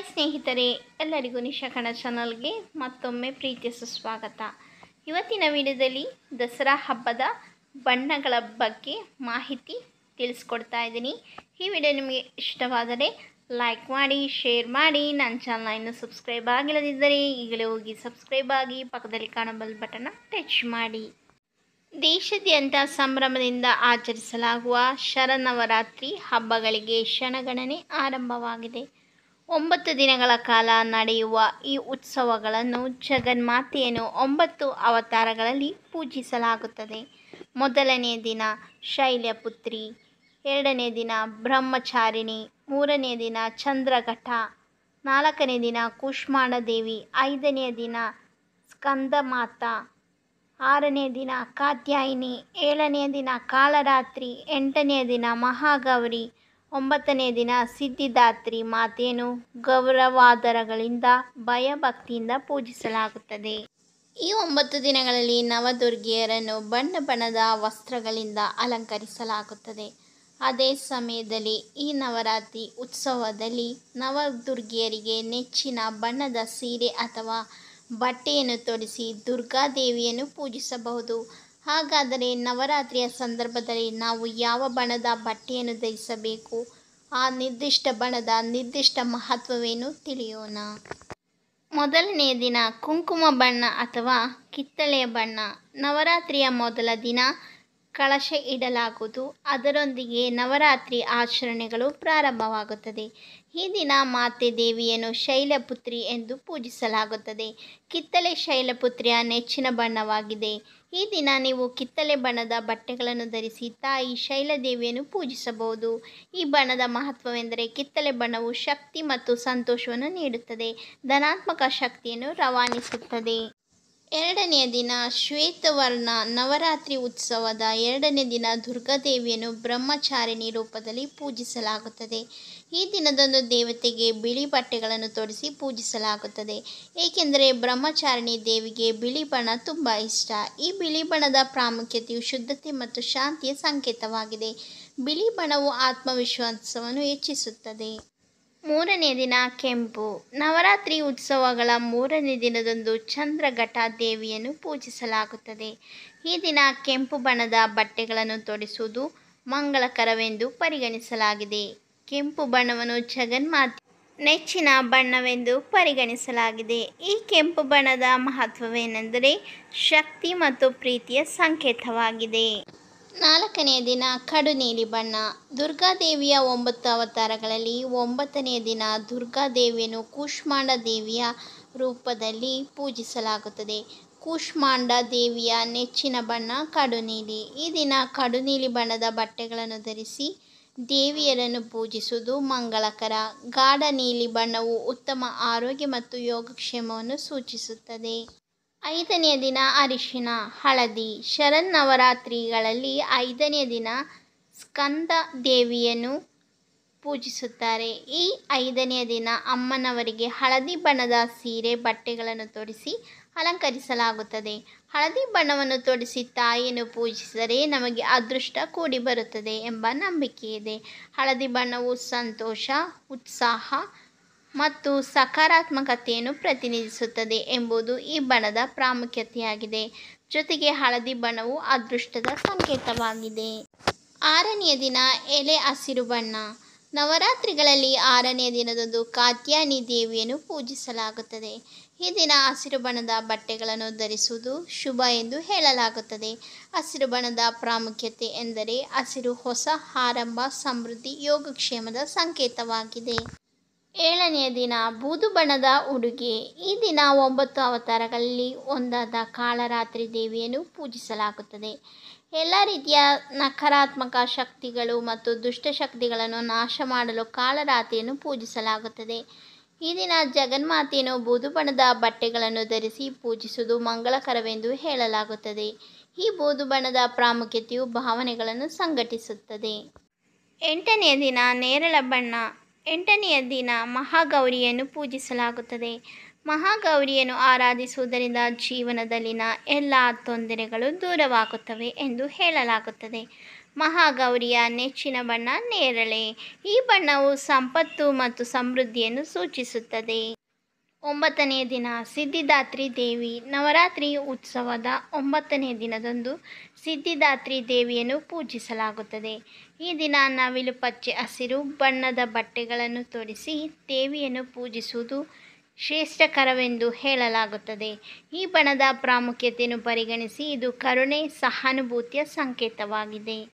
Hi ಸ್ನೇಹಿತರೆ, ಎಲ್ಲರಿಗೂ ನಿಶಾ ಕನ್ನಡ ಚಾನಲ್ಗೆ ಮತ್ತೊಮ್ಮೆ ಪ್ರೀತಿಯ ಸುಸ್ವಾಗತ. ಇವತ್ತಿನ ವಿಡಿಯೋದಲ್ಲಿ ದಸರಾ ಹಬ್ಬದ ಬಣ್ಣಗಳ ಬಗ್ಗೆ ಮಾಹಿತಿ ತಿಳಿಸ್ಕೊಡ್ತಾ ಇದ್ದೀನಿ. ಈ ವಿಡಿಯೋ ನಿಮಗೆ ಇಷ್ಟವಾದರೆ ಲೈಕ್ ಮಾಡಿ, ಶೇರ್ ಮಾಡಿ. ನನ್ನ ಚಾನಲ್ನ ಇನ್ನೂ ಸಬ್ಸ್ಕ್ರೈಬ್ ಆಗಿಲ್ಲದಿದ್ದರೆ ಈಗಲೇ ಹೋಗಿ ಸಬ್ಸ್ಕ್ರೈಬ್ ಆಗಿ, ಪಕ್ಕದಲ್ಲಿ ಕಾಣೋ ಬೆಲ್ ಬಟನ್ನ ಟಚ್ ಮಾಡಿ. ದೇಶಾದ್ಯಂತ ಸಂಭ್ರಮದಿಂದ ಆಚರಿಸಲಾಗುವ ಶರನ್ನವರಾತ್ರಿ ಹಬ್ಬಗಳಿಗೆ ಕ್ಷಣಗಣನೆ ಆರಂಭವಾಗಿದೆ. 9 ದಿನಗಳ ಕಾಲ ನಡೆಯುವ ಈ ಉತ್ಸವಗಳನ್ನು ಜಗನ್ಮಾತೆಯನ್ನು 9 ಅವತಾರಗಳಲ್ಲಿ ಪೂಜಿಸಲಾಗುತ್ತದೆ. ಮೊದಲನೇ ದಿನ ಶೈಲಪುತ್ರಿ, ಎರಡನೇ ದಿನ ಬ್ರಹ್ಮಚಾರಿಣಿ, ಮೂರನೇ ದಿನ ಚಂದ್ರಘಟ, ನಾಲ್ಕನೇ ದಿನ ಕೂಷ್ಮಾಂಡ ದೇವಿ, ಐದನೇ ದಿನ ಸ್ಕಂದಮಾತಾ, ಆರನೇ ದಿನ ಕಾತ್ಯಾಯಿನಿ, ಏಳನೇ ದಿನ ಕಾಳರಾತ್ರಿ, ಎಂಟನೇ ದಿನ ಮಹಾಗೌರಿ, ಒಂಬತ್ತನೇ ದಿನ ಸಿದ್ಧಿದಾತ್ರಿ ಮಾತೆಯನ್ನು ಗೌರವಾದರಗಳಿಂದ ಭಯಭಕ್ತಿಯಿಂದ ಪೂಜಿಸಲಾಗುತ್ತದೆ. ಈ 9 ದಿನಗಳಲ್ಲಿ ನವದುರ್ಗಿಯರನ್ನು ಬಣ್ಣ ಬಣ್ಣದ ವಸ್ತ್ರಗಳಿಂದ ಅಲಂಕರಿಸಲಾಗುತ್ತದೆ. ಅದೇ ಸಮಯದಲ್ಲಿ ಈ ನವರಾತ್ರಿ ಉತ್ಸವದಲ್ಲಿ ನವದುರ್ಗಿಯರಿಗೆ ನೆಚ್ಚಿನ ಬಣ್ಣದ ಸೀರೆ ಅಥವಾ ಬಟ್ಟೆಯನ್ನು ತೊಡಿಸಿ ದುರ್ಗಾದೇವಿಯನ್ನು ಪೂಜಿಸಬಹುದು. ಹಾಗಾದರೆ ನವರಾತ್ರಿಯ ಸಂದರ್ಭದಲ್ಲಿ ನಾವು ಯಾವ ಬಣ್ಣದ ಬಟ್ಟೆಯನ್ನು ಧರಿಸಬೇಕು, ಆ ನಿರ್ದಿಷ್ಟ ಬಣ್ಣದ ನಿರ್ದಿಷ್ಟ ಮಹತ್ವವೇನು ತಿಳಿಯೋಣ. ಮೊದಲನೆಯ ದಿನ ಕುಂಕುಮ ಬಣ್ಣ ಅಥವಾ ಕಿತ್ತಳೆಯ ಬಣ್ಣ. ನವರಾತ್ರಿಯ ಮೊದಲ ದಿನ ಕಳಶ ಇಡಲಾಗುವುದು. ಅದರೊಂದಿಗೆ ನವರಾತ್ರಿ ಆಚರಣೆಗಳು ಪ್ರಾರಂಭವಾಗುತ್ತದೆ. ಈ ದಿನ ಮಾತೆ ದೇವಿಯನ್ನು ಶೈಲಪುತ್ರಿ ಎಂದು ಪೂಜಿಸಲಾಗುತ್ತದೆ. ಕಿತ್ತಳೆ ಶೈಲಪುತ್ರಿಯ ನೆಚ್ಚಿನ ಬಣ್ಣವಾಗಿದೆ. ಈ ದಿನ ನೀವು ಕಿತ್ತಳೆ ಬಣ್ಣದ ಬಟ್ಟೆಗಳನ್ನು ಧರಿಸಿ ತಾಯಿ ಶೈಲದೇವಿಯನ್ನು ಪೂಜಿಸಬಹುದು. ಈ ಬಣ್ಣದ ಮಹತ್ವವೆಂದರೆ ಕಿತ್ತಳೆ ಬಣ್ಣವು ಶಕ್ತಿ ಮತ್ತು ಸಂತೋಷವನ್ನು ನೀಡುತ್ತದೆ, ಧನಾತ್ಮಕ ಶಕ್ತಿಯನ್ನು ರವಾನಿಸುತ್ತದೆ. ಎರಡನೆಯ ದಿನ ಶ್ವೇತವರ್ಣ. ನವರಾತ್ರಿ ಉತ್ಸವದ ಎರಡನೇ ದಿನ ದುರ್ಗಾದೇವಿಯನ್ನು ಬ್ರಹ್ಮಚಾರಿಣಿ ರೂಪದಲ್ಲಿ ಪೂಜಿಸಲಾಗುತ್ತದೆ. ಈ ದಿನದಂದು ದೇವತೆಗೆ ಬಿಳಿ ಬಟ್ಟೆಗಳನ್ನು ತೊಡಿಸಿ ಪೂಜಿಸಲಾಗುತ್ತದೆ, ಏಕೆಂದರೆ ಬ್ರಹ್ಮಚಾರಿಣಿ ದೇವಿಗೆ ಬಿಳಿ ಬಣ್ಣ ತುಂಬ ಇಷ್ಟ. ಈ ಬಿಳಿ ಬಣ್ಣದ ಪ್ರಾಮುಖ್ಯತೆಯು ಶುದ್ಧತೆ ಮತ್ತು ಶಾಂತಿಯ ಸಂಕೇತವಾಗಿದೆ. ಬಿಳಿ ಬಣ್ಣವು ಆತ್ಮವಿಶ್ವಾಸವನ್ನು ಹೆಚ್ಚಿಸುತ್ತದೆ. ಮೂರನೇ ದಿನ ಕೆಂಪು. ನವರಾತ್ರಿ ಉತ್ಸವಗಳ ಮೂರನೇ ದಿನದಂದು ಚಂದ್ರಘಟ ದೇವಿಯನ್ನು ಪೂಜಿಸಲಾಗುತ್ತದೆ. ಈ ದಿನ ಕೆಂಪು ಬಣ್ಣದ ಬಟ್ಟೆಗಳನ್ನು ತೊಡಿಸುವುದು ಮಂಗಳಕರವೆಂದು ಪರಿಗಣಿಸಲಾಗಿದೆ. ಕೆಂಪು ಬಣ್ಣವನ್ನು ಜಗನ್ಮಾತೆ ನೆಚ್ಚಿನ ಬಣ್ಣವೆಂದು ಪರಿಗಣಿಸಲಾಗಿದೆ. ಈ ಕೆಂಪು ಬಣ್ಣದ ಮಹತ್ವವೇನೆಂದರೆ ಶಕ್ತಿ ಮತ್ತು ಪ್ರೀತಿಯ ಸಂಕೇತವಾಗಿದೆ. ನಾಲ್ಕನೆಯ ದಿನ ಕಡು ನೀಲಿ ಬಣ್ಣ. ದುರ್ಗಾದೇವಿಯ 9 ಅವತಾರಗಳಲ್ಲಿ 9ನೇ ದಿನ ದುರ್ಗಾದೇವಿಯನ್ನು ಕೂಷ್ಮಾಂಡ ದೇವಿಯ ರೂಪದಲ್ಲಿ ಪೂಜಿಸಲಾಗುತ್ತದೆ. ಕೂಷ್ಮಾಂಡ ದೇವಿಯ ನೆಚ್ಚಿನ ಬಣ್ಣ ಕಡು ನೀಲಿ. ಈ ದಿನ ಕಡು ನೀಲಿ ಬಣ್ಣದ ಬಟ್ಟೆಗಳನ್ನು ಧರಿಸಿ ದೇವಿಯರನ್ನು ಪೂಜಿಸುವುದು ಮಂಗಳಕರ. ಗಾಢ ನೀಲಿ ಬಣ್ಣವು ಉತ್ತಮ ಆರೋಗ್ಯ ಮತ್ತು ಯೋಗಕ್ಷೇಮವನ್ನು ಸೂಚಿಸುತ್ತದೆ. ಐದನೆಯ ದಿನ ಅರಿಶಿನ, ಹಳದಿ. ಶರನ್ನವರಾತ್ರಿಗಳಲ್ಲಿ 5ನೇ ದಿನ ಸ್ಕಂದ ದೇವಿಯನ್ನು ಪೂಜಿಸುತ್ತಾರೆ. ಈ 5ನೇ ದಿನ ಅಮ್ಮನವರಿಗೆ ಹಳದಿ ಬಣ್ಣದ ಸೀರೆ ಬಟ್ಟೆಗಳನ್ನು ತೊಡಿಸಿ ಅಲಂಕರಿಸಲಾಗುತ್ತದೆ. ಹಳದಿ ಬಣ್ಣವನ್ನು ತೊಡಿಸಿ ತಾಯಿಯನ್ನು ಪೂಜಿಸಿದರೆ ನಮಗೆ ಅದೃಷ್ಟ ಕೂಡಿ ಬರುತ್ತದೆ ಎಂಬ ನಂಬಿಕೆಯಿದೆ. ಹಳದಿ ಬಣ್ಣವು ಸಂತೋಷ, ಉತ್ಸಾಹ ಮತ್ತು ಸಕಾರಾತ್ಮಕತೆಯನ್ನು ಪ್ರತಿನಿಧಿಸುತ್ತದೆ ಎಂಬುದು ಈ ಬಣ್ಣದ ಪ್ರಾಮುಖ್ಯತೆಯಾಗಿದೆ. ಜೊತೆಗೆ ಹಳದಿ ಬಣ್ಣವು ಅದೃಷ್ಟದ ಸಂಕೇತವಾಗಿದೆ. ಆರನೆಯ ದಿನ ಎಲೆ ಹಸಿರು ಬಣ್ಣ. ನವರಾತ್ರಿಗಳಲ್ಲಿ 6ನೇ ದಿನದಂದು ಕಾತ್ಯಾಯಿನಿ ದೇವಿಯನ್ನು ಪೂಜಿಸಲಾಗುತ್ತದೆ. ಈ ದಿನ ಹಸಿರು ಬಣ್ಣದ ಬಟ್ಟೆಗಳನ್ನು ಧರಿಸುವುದು ಶುಭ ಎಂದು ಹೇಳಲಾಗುತ್ತದೆ. ಹಸಿರು ಬಣ್ಣದ ಪ್ರಾಮುಖ್ಯತೆ ಎಂದರೆ ಹಸಿರು ಹೊಸ ಆರಂಭ, ಸಮೃದ್ಧಿ, ಯೋಗಕ್ಷೇಮದ ಸಂಕೇತವಾಗಿದೆ. ಏಳನೆಯ ದಿನ ಬೂದು ಬಣ್ಣದ ಉಡುಗೆ. ಈ ದಿನ 9 ಅವತಾರಗಳಲ್ಲಿ ಒಂದಾದ ಕಾಳರಾತ್ರಿ ದೇವಿಯನ್ನು ಪೂಜಿಸಲಾಗುತ್ತದೆ. ಎಲ್ಲ ರೀತಿಯ ನಕಾರಾತ್ಮಕ ಶಕ್ತಿಗಳು ಮತ್ತು ದುಷ್ಟಶಕ್ತಿಗಳನ್ನು ನಾಶ ಮಾಡಲು ಕಾಳರಾತ್ರಿಯನ್ನು ಪೂಜಿಸಲಾಗುತ್ತದೆ. ಈ ದಿನ ಜಗನ್ಮಾತೆಯನ್ನು ಬೂದು ಬಣ್ಣದ ಬಟ್ಟೆಗಳನ್ನು ಧರಿಸಿ ಪೂಜಿಸುವುದು ಮಂಗಳಕರವೆಂದು ಹೇಳಲಾಗುತ್ತದೆ. ಈ ಬೂದು ಬಣ್ಣದ ಪ್ರಾಮುಖ್ಯತೆಯು ಭಾವನೆಗಳನ್ನು ಸಂಘಟಿಸುತ್ತದೆ. ಎಂಟನೆಯ ದಿನ ನೇರಳೆ ಬಣ್ಣ. 8ನೆಯ ದಿನ ಮಹಾಗೌರಿಯನ್ನು ಪೂಜಿಸಲಾಗುತ್ತದೆ. ಮಹಾಗೌರಿಯನ್ನು ಆರಾಧಿಸುವುದರಿಂದ ಜೀವನದಲ್ಲಿನ ಎಲ್ಲ ತೊಂದರೆಗಳು ದೂರವಾಗುತ್ತವೆ ಎಂದು ಹೇಳಲಾಗುತ್ತದೆ. ಮಹಾಗೌರಿಯ ನೆಚ್ಚಿನ ಬಣ್ಣ ನೇರಳೆ. ಈ ಬಣ್ಣವು ಸಂಪತ್ತು ಮತ್ತು ಸಮೃದ್ಧಿಯನ್ನು ಸೂಚಿಸುತ್ತದೆ. 9ನೇ ದಿನ ಸಿದ್ಧಿದಾತ್ರಿ ದೇವಿ. ನವರಾತ್ರಿ ಉತ್ಸವದ 9ನೇ ದಿನದಂದು ಸಿದ್ಧಿದಾತ್ರಿ ದೇವಿಯನ್ನು ಪೂಜಿಸಲಾಗುತ್ತದೆ. ಈ ದಿನ ನವಿಲು ಪಚ್ಚೆ ಹಸಿರು ಬಣ್ಣದ ಬಟ್ಟೆಗಳನ್ನು ತೊಡಿಸಿ ದೇವಿಯನ್ನು ಪೂಜಿಸುವುದು ಶ್ರೇಷ್ಠಕರವೆಂದು ಹೇಳಲಾಗುತ್ತದೆ. ಈ ಬಣ್ಣದ ಪ್ರಾಮುಖ್ಯತೆಯನ್ನು ಪರಿಗಣಿಸಿ ಇದು ಕರುಣೆ, ಸಹಾನುಭೂತಿಯ ಸಂಕೇತವಾಗಿದೆ.